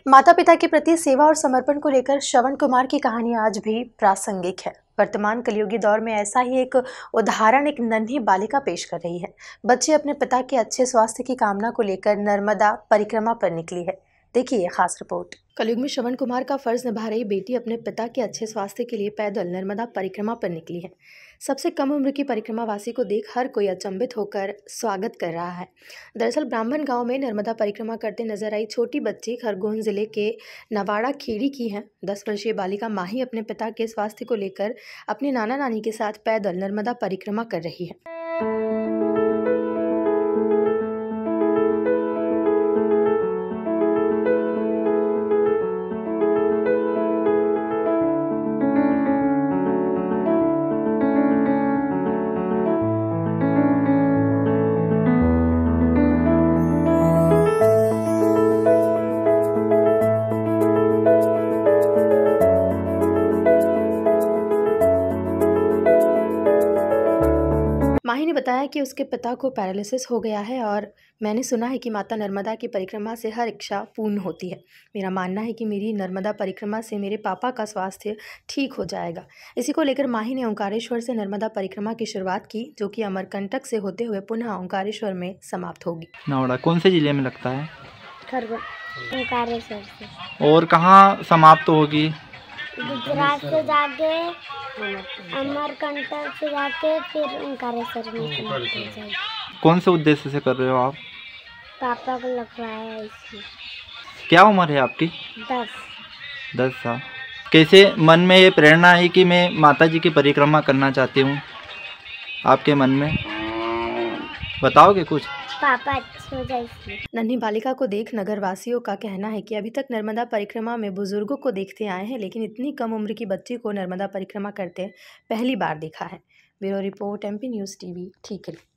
माता पिता के प्रति सेवा और समर्पण को लेकर श्रवण कुमार की कहानी आज भी प्रासंगिक है। वर्तमान कलयुगी दौर में ऐसा ही एक उदाहरण एक नन्ही बालिका पेश कर रही है। बच्चे अपने पिता के अच्छे स्वास्थ्य की कामना को लेकर नर्मदा परिक्रमा पर निकली है। देखिए ये खास रिपोर्ट। कलयुग में श्रवण कुमार का फर्ज निभा रही बेटी अपने पिता के अच्छे स्वास्थ्य के लिए पैदल नर्मदा परिक्रमा पर निकली है। सबसे कम उम्र की परिक्रमावासी को देख हर कोई अचंभित होकर स्वागत कर रहा है। दरअसल ब्राह्मण गांव में नर्मदा परिक्रमा करते नजर आई छोटी बच्ची खरगोन जिले के नवाड़ा खेड़ी की है। 10 वर्षीय बालिका माही अपने पिता के स्वास्थ्य को लेकर अपने नाना नानी के साथ पैदल नर्मदा परिक्रमा कर रही है। माही ने बताया कि उसके पिता को पैरालिसिस हो गया है और मैंने सुना है कि माता नर्मदा की परिक्रमा से हर इच्छा पूर्ण होती है। मेरा मानना है कि मेरी नर्मदा परिक्रमा से मेरे पापा का स्वास्थ्य ठीक हो जाएगा। इसी को लेकर माही ने ओंकारेश्वर से नर्मदा परिक्रमा की शुरुआत की, जो कि अमरकंटक से होते हुए पुनः ओंकारेश्वर में समाप्त होगी। नवाड़ा कौन से जिले में लगता है? खरगोन ओंकारेश्वर से। और कहाँ समाप्त होगी? गुजरात से जाके अमरकंटक से जाके फिर ओंकारेश्वर में समाप्त हो जाएगी। कौन से उद्देश्य से कर रहे हो आप? पापा को लगवाया है इसलिए। क्या उम्र है आपकी? 10 साल। कैसे मन में ये प्रेरणा आई कि मैं माता जी की परिक्रमा करना चाहती हूँ? आपके मन में बताओगे कुछ? पापा अच्छे हो जाए इसलिए। नन्ही बालिका को देख नगरवासियों का कहना है कि अभी तक नर्मदा परिक्रमा में बुजुर्गों को देखते आए हैं, लेकिन इतनी कम उम्र की बच्ची को नर्मदा परिक्रमा करते पहली बार देखा है। Bureau report, MP news TV, ठीकरी।